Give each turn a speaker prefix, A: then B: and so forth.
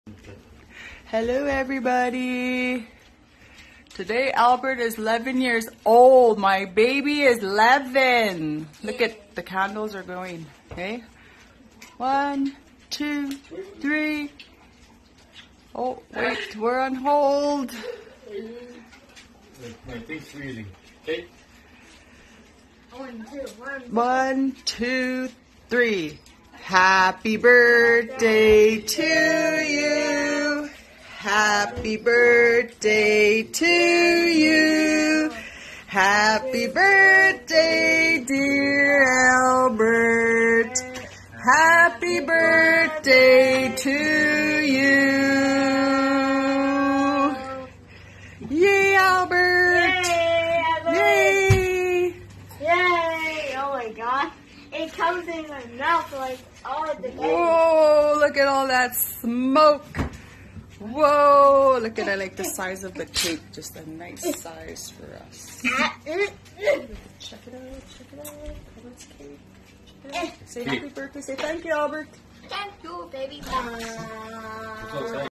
A: Hello everybody. Today Albert is 11 years old. My baby is 11. Look at the candles are going. Okay. 1, 2, 3. Oh wait, we're on hold.
B: My thing's freezing. Okay.
A: 1, 2, 3. Happy birthday to you. Happy birthday to you. Happy birthday, dear Albert. Happy birthday to you. Yay, Albert. Yay.
C: Yay! Oh my god. It comes in my mouth like all at the end.
A: Whoa, look at all that smoke. Whoa, look at it, like the size of the cake. Just a nice size for us. Check it out, check it out. Albert's cake. Check it out. Say happy birthday, say thank you, Albert.
C: Thank you, baby.